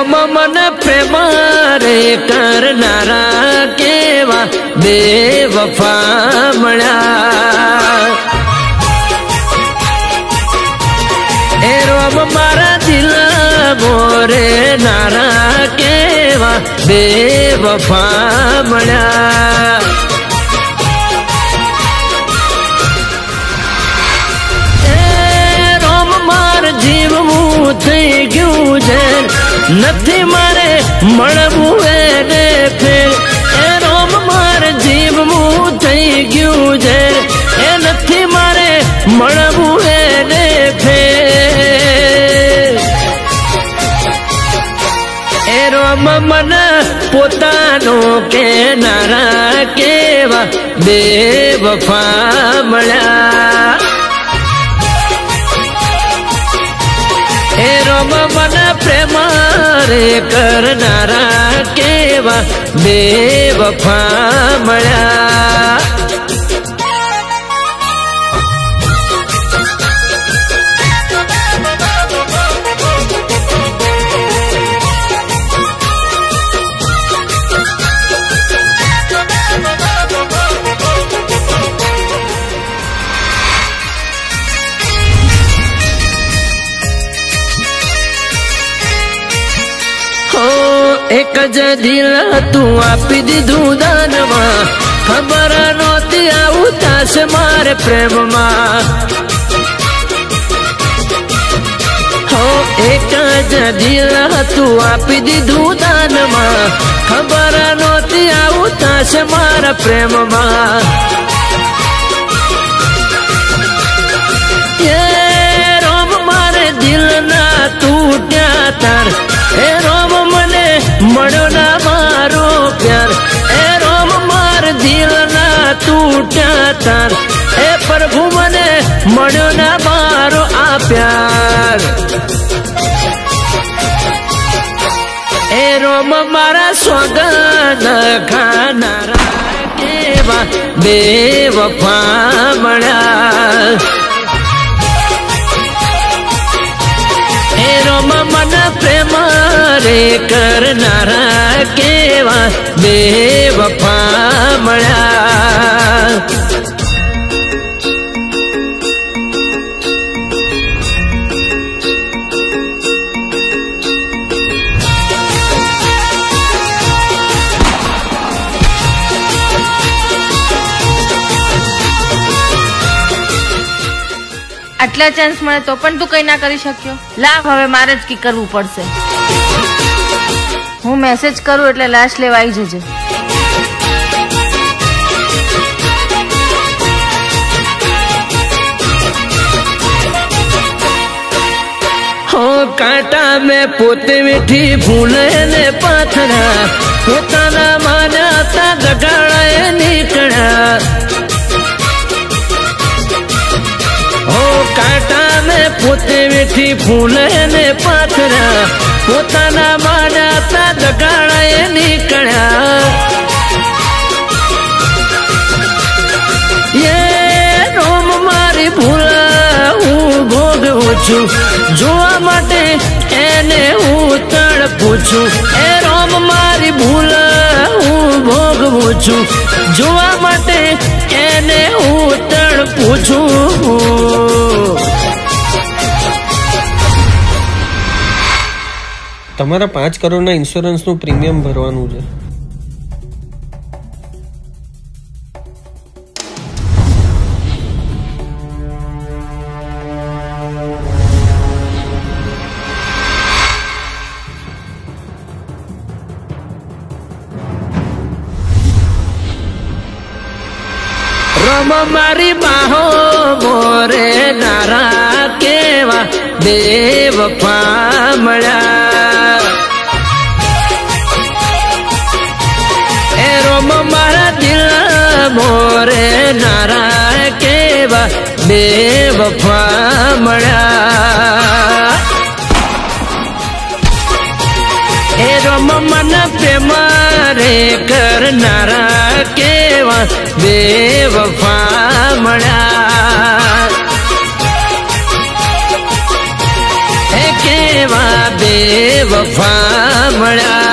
रोम मन प्रेम रे करनारा केवा बेवफा मळ्या। ए रोम मारा दिल मोरे नारा केवा बेवफा मळ्या। जीव मु थई गयो जेर नथी मारे मळवू ने फेर। ए रोम मार जीव मु थई गयो जेर ए नथी मारे मळवू ने फेर। ए रोम मन पोतानो के नारा केवा बेवफा मळ्या। ए रोम मन प्रेम रे करनारा केवा बेवफा मळ्या। एक ज दिल तू आपी दीधू दानवा खबर नोती आऊ तास मारे प्रेम मा। हो एक ज दिल तू आपी दीधू दानवा खबर नोती आऊ तास मारे प्रेम मा। ये रोम मारे दिल ना टूट्या तार। ए रोम मने मळ्यो ना मारो प्यार। ए रोम मार दिल ना टूट्या तार। ए प्रभु मने मळ्यो ना मारो आ प्यार। ए रोम मारा सोगन खानारा केवा बेवफा मळ्या। ए रोम मन प्रेम रे करनारा केवा बेवफा मळ्या। आटला चांस मळे तो पण तू कई ना करी शक्यो। लाव हवे मारे ज की करवू पड़शे। हूँ मेसेज करूँ एटले लाश लेवा आई जजे। हो कांटा में पोते मीठी फूले ने पाथरा पोताना माना ता जगाड़ा निकड़ा। हो कांटा में पोते मीठी फूले ने पाथरा पोताना माना ता जगाड़ा निकड़ा। ये रोम मारी भूला हूँ भोगवू छू जोवा माटे एने हूँ तड़पू छू। ए रोम मारी भूला हूँ भोगवू छू जोवा माटे एने हूँ तड़पू छू। તમારા 5 કરોડના ઇન્સ્યોરન્સનું પ્રીમિયમ ભરવાનું છે। रोम मारी बाहो मोरे नारा केवा बेवफा मळ्या। ए रोम मारा दिल मोरे नारा केवा बेवफा मळ्या। ए रोम मन प्रेम रे करनारा केवा बेवफा मळ्या। केवा बेवफा મળ્યા